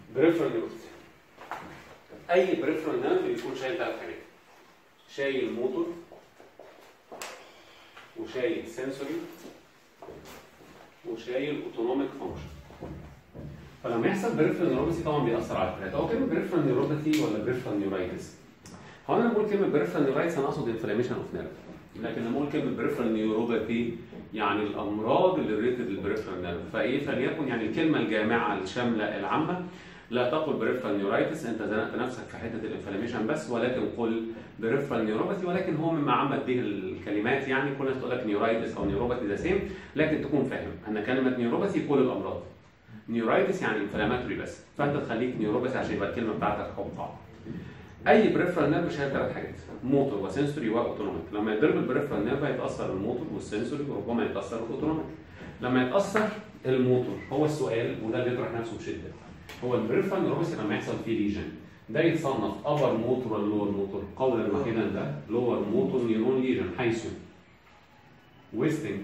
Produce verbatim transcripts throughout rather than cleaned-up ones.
بريفرال نيوروباثي. اي بريفرال نيرف بيكون شايل ثلاث حاجات، شايل موتور وشايل سنسوري وشايل اوتونوميك فانكشن. فلما يحصل بريفرال نيوروباثي طبعا بيأثر على الثلاثه. هو كلمه بريفرال نيوروباثي ولا بريفرال نيورايتس؟ هو انا بقول كلمه بريفرال نيورايتس انا اقصد انفلاميشن اوف نيرف، لكن لما اقول كلمه بريفرال نيوروباثي يعني الامراض اللي ريليتد للبريفرال نيرف. فايه فليكن يعني الكلمه الجامعه الشامله العامه لا تقل بريفرال نيورايتس، انت زنقت نفسك في حته الانفلاميشن بس، ولكن قل بريفرال نيوروباثي. ولكن هو مما عمت به الكلمات يعني كل الناس تقول لك نيورايتس او نيوروباثي ذا سيم، لكن تكون فاهم ان كلمه نيوروباثي كل الامراض، نيورايتس يعني انفلاماتوري بس، فانت تخليك نيوروباثي عشان يبقى الكلمه بتاعتك قوقعه. اي بريفرال نيرف شايل ثلاث حاجات، موتور وسنسوري واوتونوميك. لما يضرب البريفرال نيرف هيتاثر الموتور والسنسوري وربما يتاثر الاوتونوميك. لما يتاثر الموتور هو السؤال وده اللي يطرح نفسه بشده، هو البريفرال نيوروباثي لما يحصل فيه ليجن ده يتصنف ابر موتور ولا لور موتور؟ قولا واحدا ده لور موتور نيورون ليجن، حيث ويستنج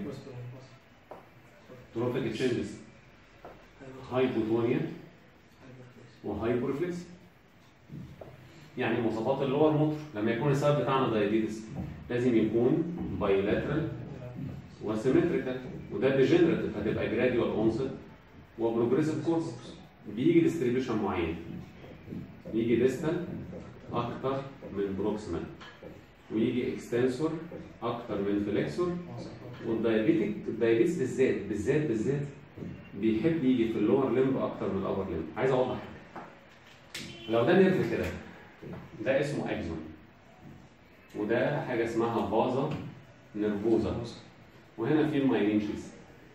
تروفيك تشينجز هايبوتونيا وهايبورفلكس. يعني مواصفات اللور موتور لما يكون السبب بتاعنا دايابيتس لازم يكون بايلاترال وسيمتريكال، وده ديجنريتيف هتبقى جراديوال اونست وبروجريسيف كورس. بيجي ديستريبيوشن معين، يجي ديستال اكتر من بروكسيمال، ويجي اكستنسور اكتر من فليكسور. والدايابيتيك الدايابيتس بالذات بالذات بالذات بيحب يجي في اللور ليمب اكتر من الابر ليمب. عايز اوضح حاجه، لو ده نيرف كده ده اسمه اكزون، وده حاجه اسمها بازا نيرفوزا، وهنا في المايلين شيز.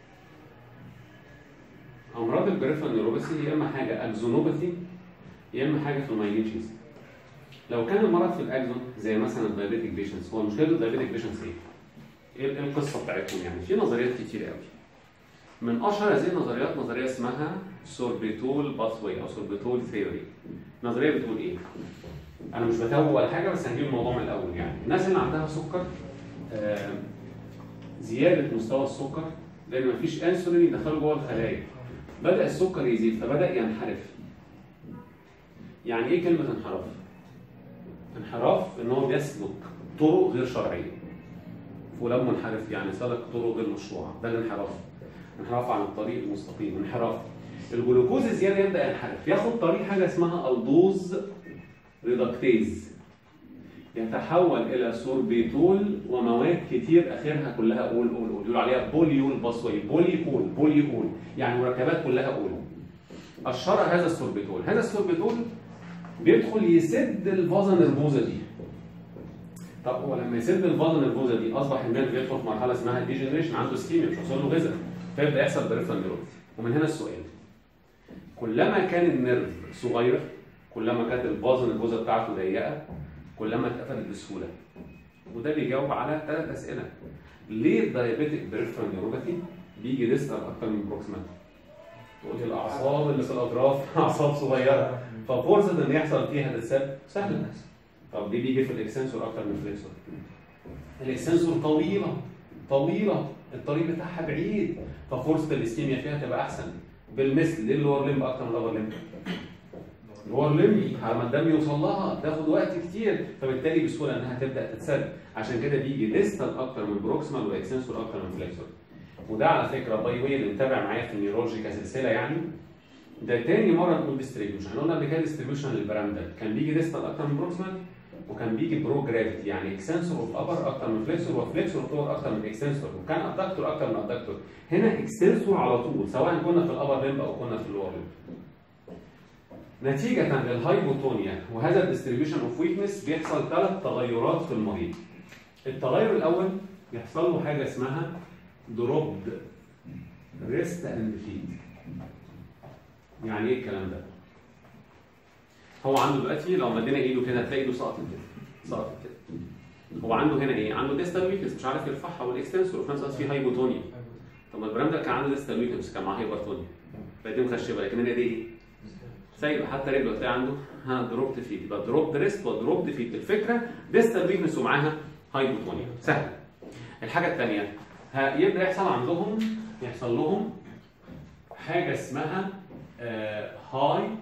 امراض البريفرال نيوروباثي يا اما حاجه اكزونوباثي يا اما حاجه في المايلين شيز. لو كان المرض في الاكزون زي مثلا الدايابيتيك بيشنتس، هو مشكله الدايابيتيك بيشنتس ايه؟ ايه القصه بتاعتهم؟ يعني في نظريات كتير قوي. من اشهر هذه النظريات نظريه اسمها سوربيتول باثوي او سوربيتول ثيوري. النظريه بتقول ايه؟ انا مش بتوه ولا حاجه بس هنجيب الموضوع من الاول. يعني الناس اللي عندها سكر آه زياده مستوى السكر لان مفيش انسولين يدخله جوه الخلايا، بدا السكر يزيد فبدا ينحرف. يعني ايه كلمه انحراف؟ انحراف ان هو بيسلك طرق غير شرعيه. فلان منحرف يعني سلك طرق غير مشروعه، ده الانحراف. انحراف عن الطريق المستقيم، انحراف. الجلوكوز الزياده يبدا ينحرف، ياخد طريق حاجه اسمها الدوز ريدكتيز، يتحول الى سوربيتول ومواد كتير اخرها كلها اول اول اول يقولوا عليها بوليول باسوي، بولي اول بولي اول يعني مركبات كلها اول. اشهرها هذا السوربيتول. هذا السوربيتول بيدخل يسد الفازا نيرفوزا دي. طب هو لما يسد الفازا نيرفوزا دي اصبح النيرف يدخل في مرحله اسمها ديجنريشن، عنده سكيميا مش واصل له غذاء، فيبدا يحصل بريفرال نيوروباثي. ومن هنا السؤال، كلما كان النيرف صغير كلما كانت الفازا نيرفوزا بتاعته ضيقه كلما اتقفلت بسهوله. وده بيجاوب على ثلاث اسئله. ليه الدايابيتيك بريفرال نيوروباثي بيجي ديستال اكتر من بروكسيمال؟ تقول لي الاعصاب اللي في الاطراف اعصاب صغيره ففرصه ان يحصل فيها تساب سهله. طب ليه بيجي في الاكسنسور اكتر من الفليكسور؟ الاكسنسور طويله طويله الطريق بتاعها بعيد ففرصه الاسكيميا فيها تبقى احسن. بالمثل ليه اللور ليمب اكتر من اللور ليمب؟ اللور ليمب على ما الدم يوصل لها تاخد وقت كتير فبالتالي بسهوله انها تبدا تتسد. عشان كده بيجي ديستال اكتر من بروكسيمال واكسنسور اكتر من فليكسور. وده على فكره باي واي اللي متابع معايا في النيورولوجي كسلسله يعني ده تاني مره نقول ديستريبيوشن. احنا قلنا قبل كده ديستريبيوشن للبرامدل كان بيجي ديستال اكتر من بروكسيمال وكان بيجي برو جرافيتي يعني اكسنسور اوف ابر اكتر من فليكسور وفليكسور اوف لور اكتر من اكسنسور وكان ادكتور اكتر من ادكتور. هنا اكسنسور على طول سواء كنا في الابر ليمب او كنا في اللور ليمب. نتيجه للهايبوتونيا وهذا الديستريبيوشن اوف ويكنس بيحصل ثلاث تغيرات في المريض. التغير الاول يحصل له حاجه اسمها دروبد ريست اند فيد. يعني ايه الكلام ده؟ هو عنده دلوقتي لو مدينا ايده كده هتلاقي ايده سقطت كده سقطت كده. هو عنده هنا ايه؟ عنده ديستال ويكنس مش عارف يرفعها والاكستنسور وفي نفس الوقت في هايبوتونيا. طب ما البرام ده كان عنده ديستال ويكنس كان معاه هايبرتونيا فدي مخشبه لكن هنا دي ايه؟ سايبه حتى رجله تلاقي عنده ها دروبد فيد يبقى دروبد ريست ودروبد فيد. الفكره ديستال ويكنس ومعاها هايبوتونيا سهله. الحاجه الثانيه يبدا يحصل عندهم يحصل لهم حاجه اسمها آه هاي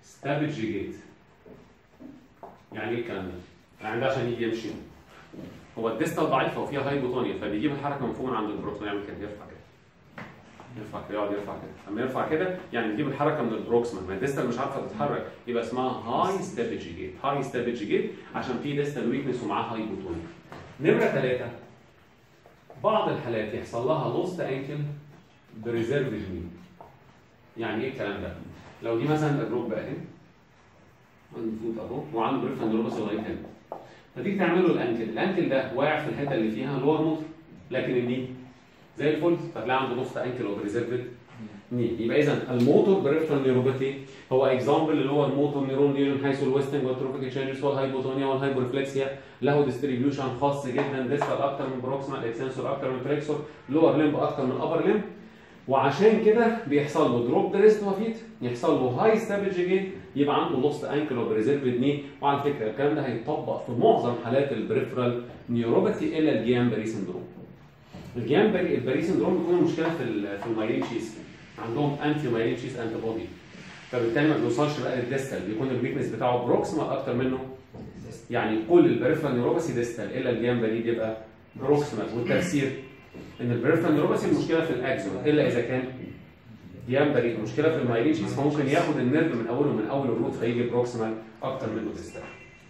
ستابج جيت. يعني ايه الكلام ده؟ يعني ده عشان يجي يمشي هو الديستال ضعيفه وفيها هايبوتونيا فبيجيب الحركه من فوق من عند البروكسون يعمل كده يرفع كده يرفع كده يقعد يرفع كده لما يرفع كده يعني يجيب الحركه من البروكسون ما الديستال مش عارفه تتحرك يبقى اسمها هاي ستابج جيت. هاي ستابج جيت عشان في ديستال ويكنس ومعاها هايبوتونيا. نمره ثلاثه بعض الحالات يحصل لها لوست انكل بريزيرفد ني. يعني ايه الكلام ده؟ لو دي مثلا الروب بقى هنا المفروض اهو وعنده بريفرال نيوروباثي لغايه هنا فتيجي تعمل له الانكل، الانكل ده واقع في الحته اللي فيها لور موتور لكن الني زي الفل فتلاقي عنده نص انكل وبريزيرفد ني. يبقى اذا الموتور بريفرال نيوروباثي هو اكزامبل اللي هو الموتور نيرون ليجن حيث الويستنج والتروفيك تشينجز والهايبوتونيا والهايبورفلكسيا له ديستريبيوشن خاص جدا ديستال اكتر من بروكسيمال اكستنسور اكتر من بريكسور لور ليمب اكتر من ابر ليمب وعشان كده بيحصل له دروب ريست وفيت يحصل له هاي ستابج جيت يبقى عنده لوست انكل وبريزيرفد ني. وعلى فكره الكلام ده هيتطبق في معظم حالات البريفرال نيوروباثي الا الجيامبري سندروم. الجيامبري البري سندروم بيكون المشكله في في المايلين شيس عندهم انتي مايلين شيس انتي بودي فبالتالي ما بيوصلش بقى للديستال بيكون الويكنس بتاعه بروكسيمال اكتر منه يعني كل البريفرال نيوروباثي ديستال الا الجيامبري بيبقى بروكسيمال. والتفسير ان البريفرال نيوروباثي المشكله في الاكزون الا اذا كان جيامبري المشكله في المايلين شيس فممكن ياخد النيرف من اوله من اول الروت فيجي بروكسيمال اكتر منه ديستال.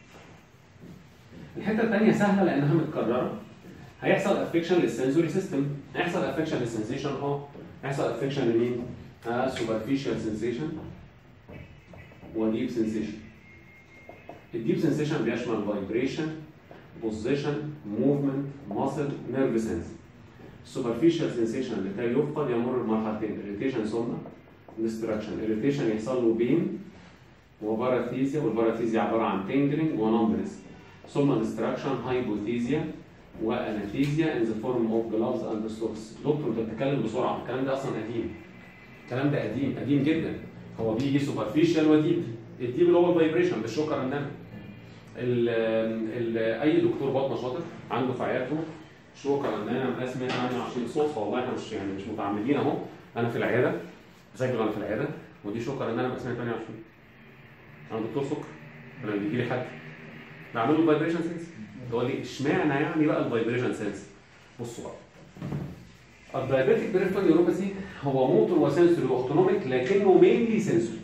الحته الثانيه سهله لانها متكرره هيحصل افكشن للسنسوري سيستم هيحصل افكشن للسنسيشن اه هيحصل افكشن لمين؟ اه سوبرفيشال سنسيشن وديب سنسيشن. الديب سنسيشن بيشمل فايبريشن بوزيشن موفمنت ماسل نيرف سنس. السوبرفيشال سنسيشن لكي يفقد يمر بمرحلتين اريتيشن ثم ديستراكشن. اريتيشن يحصل له بين وباراثيزيا والباراثيزيا عباره عن تنجرينج ونمبرز ثم ديستراكشن هايبوثيزيا واناثيزيا ان ذا فورم اوف جلافز اند ستوكس. دكتور انت بتتكلم بسرعه الكلام ده اصلا قديم الكلام ده قديم قديم جدا. هو بيجي سوبرفيشال وديب الديب اللي هو الفايبريشن بالشوكر النمل. اي دكتور بطنه شاطر عنده في عيادته شوكر النمل مقاس مية وتمانية وعشرين صوص والله احنا مش يعني مش متعمدين اهو انا في العياده بسجل انا في العياده ودي شوكر النمل مقاس مية وتمانية وعشرين. انا دكتور سكر لما بيجي لي حد بعمل له فايبريشن سنس تقول لي اشمعنى يعني بقى الفايبريشن سنس؟ بصوا بقى الدايابيتيك بريفرال نيوروباثي هو موتور وسنسوري واوتونوميك لكنه مينلي سنسوري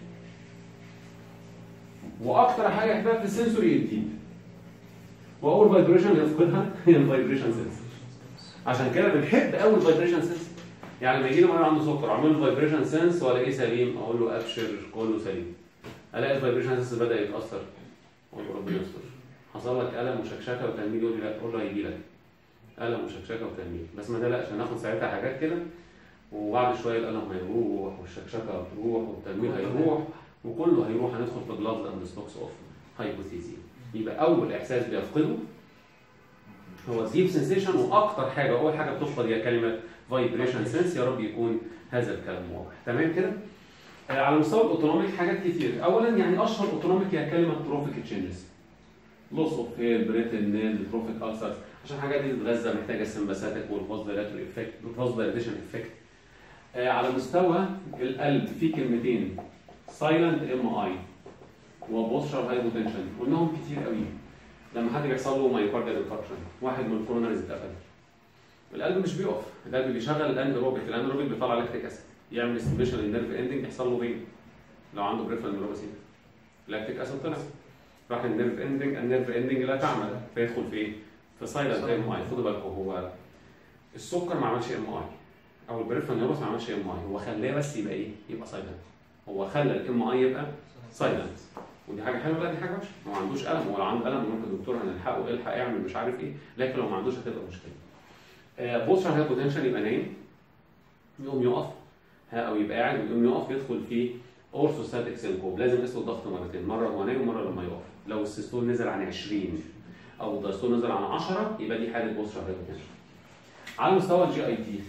واكتر حاجه يحبها في السنسوري الديب واول فايبريشن يفقدها هي الفايبريشن سنس. عشان كده بنحب قوي الفايبريشن سنس. يعني لما يجي لي مريض عنده سكر اعمل له فايبريشن سنس والاقيه سليم اقول له ابشر كله سليم الاقي الفايبريشن سنس بدا يتاثر اقول له ربنا يستر حصل لك الم وشكشكه وتنميل يقول لي لا قول له هيجي لك الم وشكشكه وتنميل بس ما تقلقش هناخد ساعتها حاجات كده وبعد شويه الالم هيروح والشكشكه هتروح والتنميل هيروح وكله هيروح هندخل في جلافز اند ستوكس اوف هايبوثيزيا. يبقى اول احساس بيفقده هو ديب سنسيشن واكتر حاجه اول حاجه بتفقد هي كلمه فايبريشن سنس. يا رب يكون هذا الكلام واضح تمام كده. آه على مستوى الاوتونوميك حاجات كتير. اولا يعني اشهر اوتونوميك هي كلمه تروفيك تشينجز لوس اوف هير بريتل نيل تروفيك السرز عشان الحاجات دي تتغذى محتاجه السمباثيك والفاسفولاتوري افكت والفاسفولاريزيشن افكت. آه على مستوى القلب في كلمتين سايلنت ام اي وبوستشر هايبوتنشن قلناهم كتير قوي. لما حد بيحصل له مايوكارديال انفاركشن واحد من الكوروناريز اتقفل القلب مش بيقف القلب بيشغل الاندروبيك الاندروبيك بيطلع لاكتيك اسيد يعمل ستيميشن للنيرف اندنج يحصل له فين لو عنده بريفرال نيوروباثي لاكتيك اسيد طلع راح النيرف اندنج النيرف اندنج لا تعمل فيدخل في ايه؟ في سايلنت ام اي. خدوا بالكم هو السكر ما عملش ام اي او البريفرال نيوروباثي ما عملش ام اي هو خلاه بس يبقى ايه؟ يبقى سايلنت. هو خلى الام اي يبقى سايلنت ودي حاجه حلوه لا دي حاجه وحشه. هو ما عندوش الم هو لو عنده الم ممكن الدكتور هنلحقه الحق اعمل مش عارف ايه لكن لو ما عندوش هتبقى مشكله. آه بوستشر هايبوتنشن يبقى نايم يقوم يقف او يبقى قاعد ويقوم يقف يدخل في اورثوستاتيك سينكوب لازم يقيس الضغط مرتين مره وهو نايم ومره لما يقف. لو السيستول نزل عن عشرين او الدايستول نزل عن عشرة يبقى دي حاله بوستشر هايبوتنشن. على مستوى الجي اي تي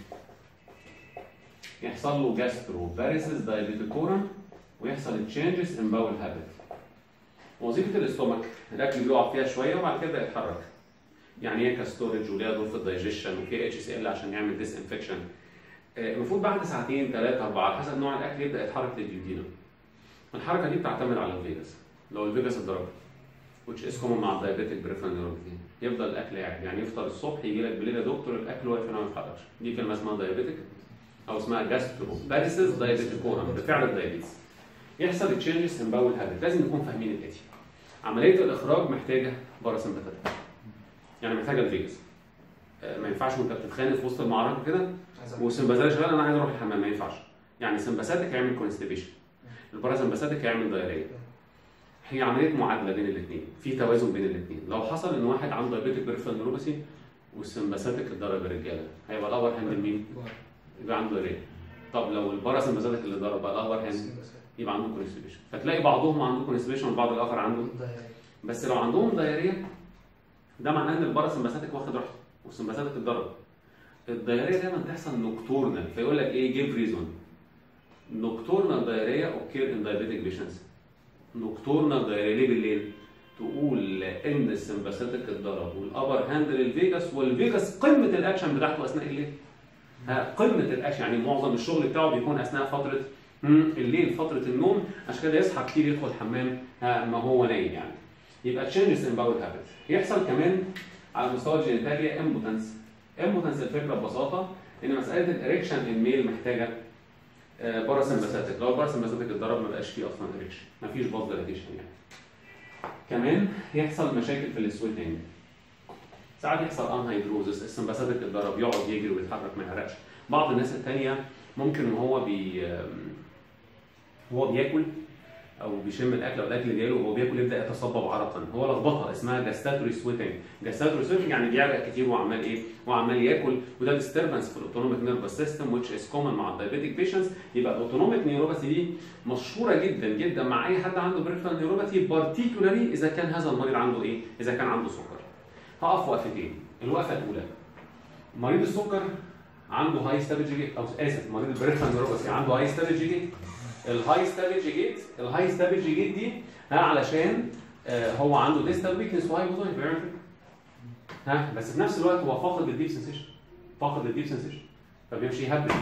يحصل له جاسترو باريسيس دايبيتيكورم ويحصل تشينجز ان باول هابت. وظيفه الاستومك الاكل بيقع فيها شويه وبعد كده يتحرك يعني ايه كستورج وليها دور في الدايجيشن وفي اتش سي ال عشان يعمل ديس انفكشن. المفروض بعد ساعتين ثلاثه اربعه حسب نوع الاكل يبدا يتحرك للديودينم. الحركه دي بتعتمد على الفيجاس. لو الفيجاس اتضرب which is common مع الدايابيتك بريفرال نيوروباثي، يفضل الاكل قاعد، يعني يفطر الصبح يجي لك بالليل يا دكتور الاكل واقف هنا ما بيتحركش. دي كلمه اسمها دايابيتك او اسمها جاسترو باريسيس دايابيتيكورم، بفعل الدايابيتس. يحصل تشينجز ان باول هابت. لازم نكون فاهمين الاتي. عمليه الاخراج محتاجه باراسمباتيك، يعني محتاجه الفيجاس. ما ينفعش وانت بتتخانق في وسط المعركه كده وسمباثيك شغال انا عايز اروح الحمام، ما ينفعش. يعني سمباثيك هيعمل كونستيبيشن، الباراسمباثيك هيعمل دايريه. هي عمليه معادله بين الاثنين، في توازن بين الاثنين. لو حصل ان واحد عنده دايابيتك بريفرال نيوروباثي والسمباثيك اتضرب الرجاله، هيبقى الاور هاند مين؟ يبقى عنده دايريه. طب لو الباراسمباثيك اللي ضرب بقى الاور هاند يبقى عنده كونستيبيشن. فتلاقي بعضهم عنده كونستيبيشن والبعض الاخر عنده دايريه. بس لو عندهم دايريه ده معناه ان الباراسمباثيك واخد راحته والسمباثيك اتضرب. الدايريه دايما تحصل نوكتورنال، فيقول لك ايه؟ جيف ريزون. نوكتورنال دايريه اوكير ان دايابيتك بيشنتس. نوكتورنال دايريه ليه بالليل؟ تقول ان السمباثيك اتضرب والابر هاند للفيجاس، والفيجاس قمه الاكشن بتاعته اثناء الليل. ها قمه الاكشن، يعني معظم الشغل بتاعه بيكون اثناء فتره الليل، فتره النوم، عشان كده يصحى كتير يدخل الحمام ما هو نايم يعني. يبقى تشينجز ان باول هابت. يحصل كمان على مستوى الجينيتاليا امبوتنس. امبوتنس الفكره ببساطه ان مساله الاريكشن الميل محتاجه باراسمباثيك. لو الباراسمباثيك اتضرب ما بقاش فيه اصلا اريكشن، ما فيش باز ديلاتيشن يعني. كمان يحصل مشاكل في السويتنج. ساعات يحصل انهيدروزس، السمباثيك اتضرب يقعد يجري ويتحرك ما يعرقش. بعض الناس الثانيه ممكن وهو بي هو بياكل او بيشم الاكل او الاكل جاي له وهو بياكل يبدا يتصبب عرقا. هو لخبطه اسمها جاستاتوري سويتنج. جاستاتوري سويتنج يعني بيعرق كتير وعمال ايه؟ وعمال ياكل، وده ديستربنس في الاوتونوميك نيرفس سيستم which is common مع الدايابيتك بيشنتس. يبقى الاوتونوميك نيوروباثي دي مشهوره جدا جدا مع اي حد عنده بريفرال نيوروباثي، بارتيكولاري اذا كان هذا المريض عنده ايه؟ اذا كان عنده سكر. هقف وقفتين. الوقفه الاولى، مريض السكر عنده هاي ستابج جيت، او اسف مريض البريفرال نيوروباثي عنده هاي ستابج جيت. الهاي ستابج جيت، الهاي ستابج جيت دي ها علشان آه هو عنده ديستال ويكنس وهاي بوزاين بيعمل ها، بس في نفس الوقت هو فاقد الديب سنسيشن، فاقد الديب سنسيشن فبيمشي يهبل.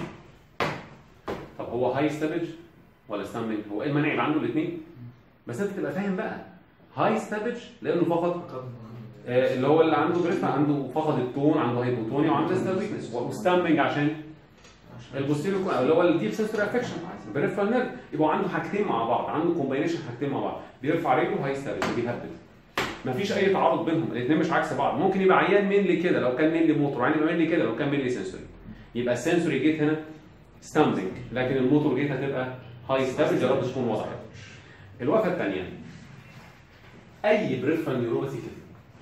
طب هو هاي ستابج ولا ستامبنج؟ هو ايه المانع يبقى عنده الاثنين؟ بس انت تبقى فاهم بقى هاي ستابج لانه فقد آه اللي هو اللي عنده بريفرال عنده فقد التون، عنده هايبوتونيا وعنده ديستال ويكنس، وستامبنج عشان البوستيريو اللي هو الديب سنسوري افكشن بريفرال نيرف. يبقى عنده حاجتين مع بعض، عنده كومباينيشن حاجتين مع بعض، بيرفع رجله هاي ستابج بيهبل. مفيش اي تعارض بينهم، الاثنين مش عكس بعض. ممكن يبقى عيان مينلي كده لو كان مينلي موتور، عيان يبقى مينلي كده لو كان مينلي سنسوري. يبقى السنسوري جيت هنا ستامبنج، لكن الموتور جيت هتبقى هاي ستابج. يا رب تكون واضحه. الوقفه الثانيه، اي بريفرال نيوروباثي كده،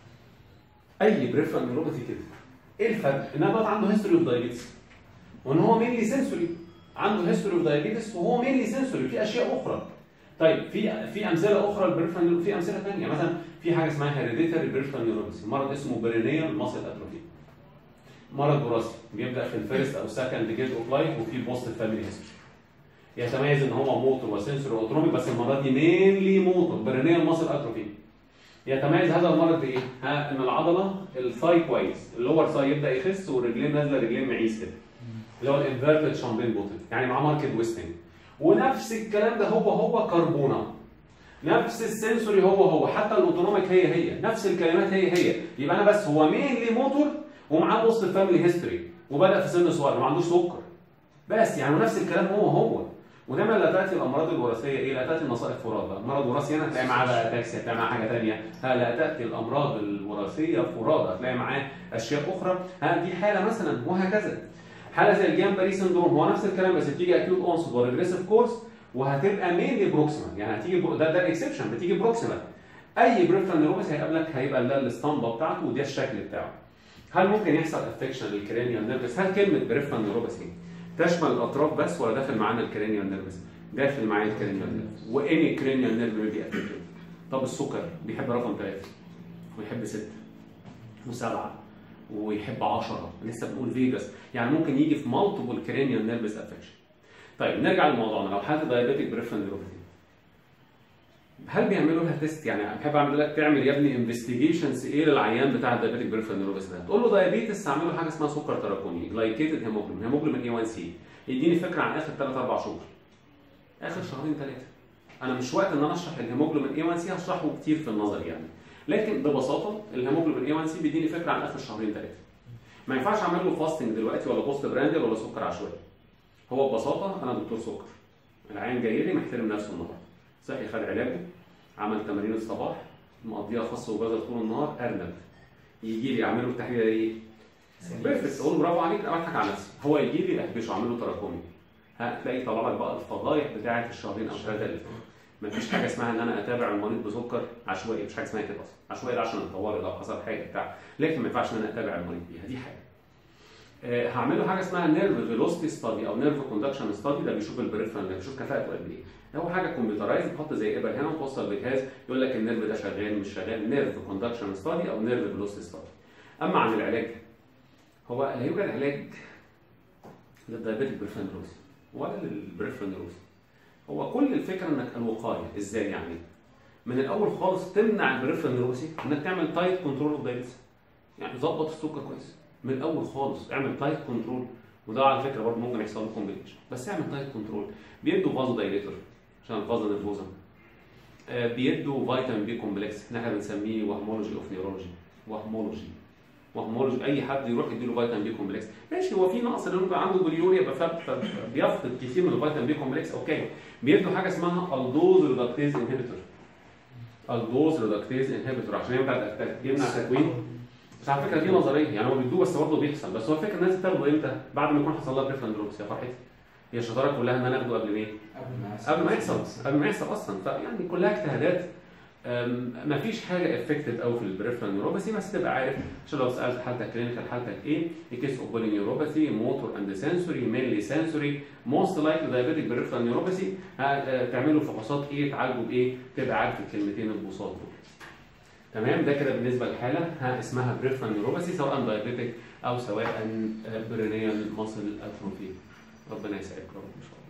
اي بريفرال نيوروباثي كده، ايه الفرق؟ ان انا عنده هيستوري اوف دايابيتس وان هو مينلي سنسوري، عنده هيستوري اوف دايابيتس وهو مينلي سنسوري، في اشياء اخرى. طيب في في امثله اخرى البريفرال، في امثله ثانيه مثلا في حاجه اسمها هيريديتاري بريفرال نيوروباثي، مرض اسمه برينيال ماسل اتروفي، مرض وراثي بيبدا في الفيرست او سكند ديكيد اوف لايف وفي بوست فاميلي هيستوري. يتميز ان هو موتور وسنسوري واوتونوميك، بس المره دي مينلي موتور، برينيال ماسل اتروفي. يتميز هذا المرض بايه؟ ها ان العضله الثاي كويس، اللور ثاي يبدا يخس والرجلين نازله، رجلين معيز كده، اللي هو الانفيرتد شامبين بوتل، يعني معاه ماركت ويستنج. ونفس الكلام ده هو هو كربونه، نفس السنسوري هو هو، حتى الاوتونوميك هي هي، نفس الكلمات هي هي. يبقى انا بس هو مينلي موتور ومعاه بوست فاميلي هيستوري وبدا في سن صغير وما عندوش سكر، بس يعني نفس الكلام هو هو. ودايما لا تاتي الامراض الوراثيه ايه؟ لا تاتي النصائح فرادى، مرض وراثي هنا تلاقي معاه بقى تاكسي، هتلاقي معاه حاجه ثانيه. ها لا تاتي الامراض الوراثيه فرادى، هتلاقي معاه اشياء اخرى. ها دي حاله مثلا، وهكذا. حاله زي الجامبري سندروم هو نفس الكلام، بس بتيجي اكيوت اونست وريجريسيف كورس وهتبقى مينلي بروكسيمال، يعني هتيجي برو... ده ده الاكسبشن، بتيجي بروكسيمال. اي بريفرال نيوروباثي هيقابلك هيبقى ده الاسطمبه بتاعته وده الشكل بتاعه. هل ممكن يحصل افكشن للكرينيال نيرفس؟ هل كلمه بريفرال نيوروباثي تشمل الاطراف بس ولا داخل معانا الكرينيال نيرفس؟ داخل معايا الكرينيال نيرفس، واني كرينيال نيرف بي افكتد. طب السكر بيحب رقم ثلاثه ويحب سته وسبعه ويحب عشرة، لسه بنقول فيجاس، يعني ممكن يجي في مالتيبل كرينيال نيرفس افكشن. طيب نرجع لموضوعنا، لو حاله دايابيتك بريفرال نيوروباثي هل بيعملوا لها تيست؟ يعني بحب اعمل لك تعمل يا ابني انفستيجيشنز ايه للعيان بتاع الدايابيتك بريفرال نيوروباثي ده؟ تقول له دايابيتس، اعمل له حاجه اسمها سكر تراكمي، جلايكيتد هيموجلوبين، هيموجلوبين اي واحد سي، يديني فكره عن اخر ثلاث اربع شهور، اخر شهرين ثلاثه انا مش وقت ان انا اشرح الهيموجلوبين اي واحد سي، هشرحه كتير في النظر يعني، لكن ببساطه الهيموجلوبين اي واحد سي بيديني فكره عن اخر شهرين ثلاثه. ما ينفعش اعمل له فاستنج دلوقتي ولا بوست براندل ولا سكر عشوائي. هو ببساطه انا دكتور سكر، العيان جاي لي محترم نفسه النهارده، صحي خد علاجه، عمل تمارين الصباح، مقضيها خاص وجزر طول النهار، ارنب، يجي لي اعمل له التحليل ايه؟ بيرفكت، اقول له برافو عليك، انا بضحك على نفسي. هو يجي لي اهبشه اعمل له تراكمي، هتلاقي طلع لك بقى الفضايح بتاعه الشهرين او ثلاثه اللي فاتوا. مفيش حاجه اسمها ان انا اتابع المريض بسكر عشوائي، مفيش حاجه اسمها كده اصلا، عشوائي ده عشان الطوارئ لو حصل حاجه بتاع، لكن ما ينفعش ان انا اتابع المريض بيها، دي حاجه. أه هعمل له حاجه اسمها نيرف فيلوسيتي ستادي او نيرف كوندكشن ستادي، ده بيشوف البريفرال، بيشوف كفاءته قد ايه. هو حاجه كمبيوترايز، بتحط زي ابر هنا وتوصل بجهاز يقول لك النيرف ده شغال مش شغال، نيرف كوندكشن ستادي او نيرف فيلوسيتي ستادي. اما عن العلاج، هو لا يوجد علاج للدايابيتيك بريفرال نيروز ولا للبريفرال نيروز. هو كل الفكره انك الوقايه، ازاي يعني؟ من الاول خالص تمنع البريفرال نيروسي، انك تعمل تايت كنترول اوف دايابيتس، يعني ظبط السكر كويس من الاول خالص، اعمل تايت كنترول، وده على فكره برضه ممكن يحصل له كومبليكيشن، بس اعمل تايت كنترول. بيدوا فازو دايليتور عشان الفازو نيرفوزا، آه بيدوا فيتامين بي كومبلكس، احنا بنسميه وهمولوجي اوف نيورولوجي، وهمولوجي وهمولوجي اي حد يروح يديله فيتامين بي كومبلكس، ماشي، هو في نقص لانه بيبقى عنده بوليوريا فبيفقد كتير من الفيتامين بي كومبلكس، اوكي. بيدوا حاجه اسمها الدوز ريدكتيز انهبيتور، الدوز ريدكتيز انهبيتور عشان يمنع يمنع تكوين. بس على فكره دي نظريه، يعني هو بيدوه بس برضه بيحصل، بس هو الفكره الناس بتاخده امتى؟ بعد ما يكون حصل لها بريفرال نيروز. يا فرحتي، هي الشطاره كلها ان انا اخده قبل ايه؟ قبل ما يحصل، قبل ما يحصل اصلا، فيعني كلها اجتهادات. ما فيش حاجه افكتيف قوي في البريفرال نيوروباثي، بس تبقى عارف عشان لو سالت حالتك كلينيكال حالتك ايه؟ كيس اوف بولي نيوروباثي، موتور اند سنسوري، مينلي سنسوري، موست لايكلي دايابيتيك بريفرال نيوروباثي، تعملوا فحوصات ايه؟ تعالجوا بايه؟ تبقى عارف الكلمتين البساط دول. تمام؟ ده كده بالنسبه للحاله ها اسمها بريفرال نيوروباثي، سواء دايابيتيك او سواء برينيال ماسل اتروفي. ربنا يسعدك يا رب ان شاء الله.